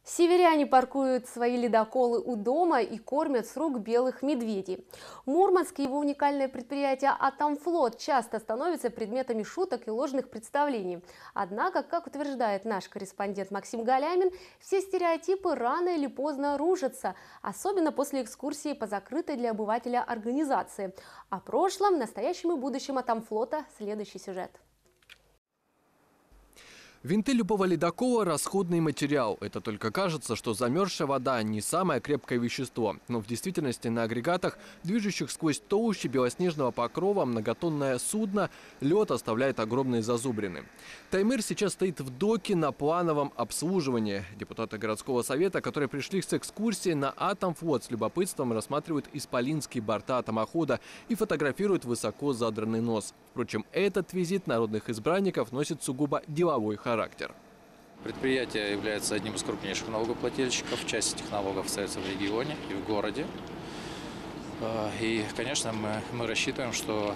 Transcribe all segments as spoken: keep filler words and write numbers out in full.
Северяне паркуют свои ледоколы у дома и кормят с рук белых медведей. Мурманск и его уникальное предприятие «Атомфлот» часто становятся предметами шуток и ложных представлений. Однако, как утверждает наш корреспондент Максим Галямин, все стереотипы рано или поздно рушатся, особенно после экскурсии по закрытой для обывателя организации. О прошлом, настоящем и будущем «Атомфлота» следующий сюжет. Винты любого ледокола – расходный материал. Это только кажется, что замерзшая вода не самое крепкое вещество. Но в действительности на агрегатах, движущих сквозь толщи белоснежного покрова, многотонное судно, лед оставляет огромные зазубрины. Таймыр сейчас стоит в доке на плановом обслуживании. Депутаты городского совета, которые пришли с экскурсией на Атомфлот, с любопытством рассматривают исполинские борта атомохода и фотографируют высоко задранный нос. Впрочем, этот визит народных избранников носит сугубо деловой характер. Предприятие является одним из крупнейших налогоплательщиков. Часть этих налогов остается в регионе и в городе. И, конечно, мы, мы рассчитываем, что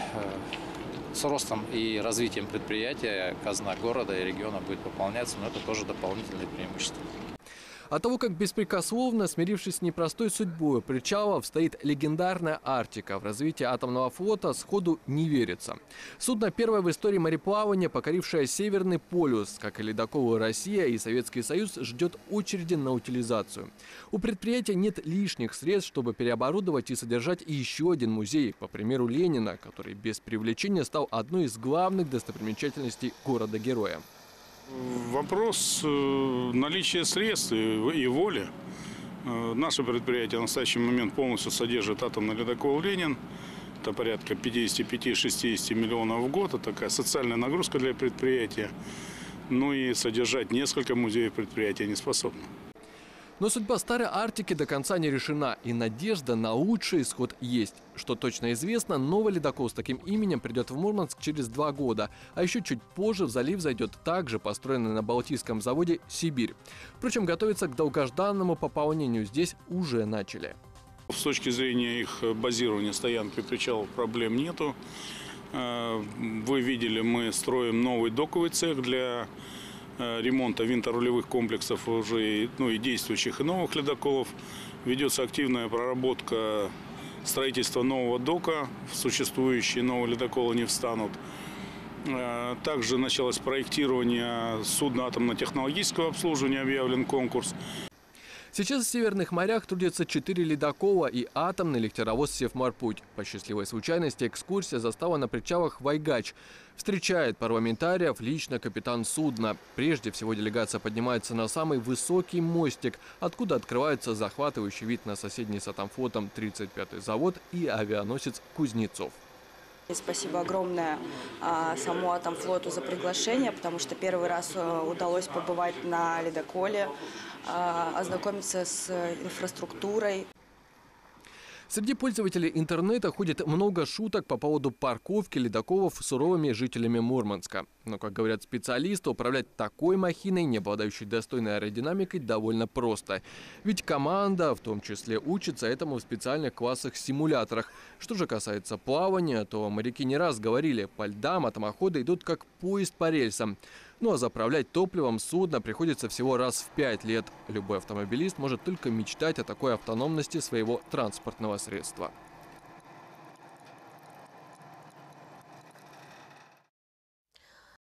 с ростом и развитием предприятия казна города и региона будет пополняться, но это тоже дополнительные преимущества. От того, как беспрекословно, смирившись с непростой судьбой причалов, стоит легендарная Арктика, в развитии атомного флота сходу не верится. Судно первое в истории мореплавания, покорившее Северный полюс, как и ледоколы «Россия» и Советский Союз, ждет очереди на утилизацию. У предприятия нет лишних средств, чтобы переоборудовать и содержать еще один музей, по примеру Ленина, который без привлечения стал одной из главных достопримечательностей города-героя. Вопрос наличия средств и воли. Наше предприятие в настоящий момент полностью содержит атомный ледокол «Ленин». Это порядка пятьдесят пять — шестьдесят миллионов в год. Это такая социальная нагрузка для предприятия. Ну и содержать несколько музеев предприятия не способно. Но судьба старой Арктики до конца не решена, и надежда на лучший исход есть. Что точно известно, новый ледокол с таким именем придет в Мурманск через два года, а еще чуть позже в залив зайдет также построенный на Балтийском заводе «Сибирь». Впрочем, готовиться к долгожданному пополнению здесь уже начали. С точки зрения их базирования, стоянки, причалов проблем нету. Вы видели, мы строим новый доковый цех для ремонта винторулевых комплексов уже ну, и действующих, и новых ледоколов. Ведется активная проработка строительства нового дока. Существующие новые ледоколы не встанут. Также началось проектирование судна атомно-технологического обслуживания, объявлен конкурс. Сейчас в северных морях трудятся четыре ледокола и атомный легтеровоз «Севморпуть». По счастливой случайности экскурсия застала на причалах Вайгач. Встречает парламентариев лично капитан судна. Прежде всего делегация поднимается на самый высокий мостик, откуда открывается захватывающий вид на соседний с Атомфлотом тридцать пятый завод и авианосец «Кузнецов». Спасибо огромное а, самому Атомфлоту за приглашение, потому что первый раз а, удалось побывать на ледоколе, а, ознакомиться с инфраструктурой. Среди пользователей интернета ходит много шуток по поводу парковки ледоколов суровыми жителями Мурманска. Но, как говорят специалисты, управлять такой махиной, не обладающей достойной аэродинамикой, довольно просто. Ведь команда, в том числе, учится этому в специальных классах-симуляторах. Что же касается плавания, то моряки не раз говорили, по льдам атомоходы идут как поезд по рельсам. Ну а заправлять топливом судно приходится всего раз в пять лет. Любой автомобилист может только мечтать о такой автономности своего транспортного средства.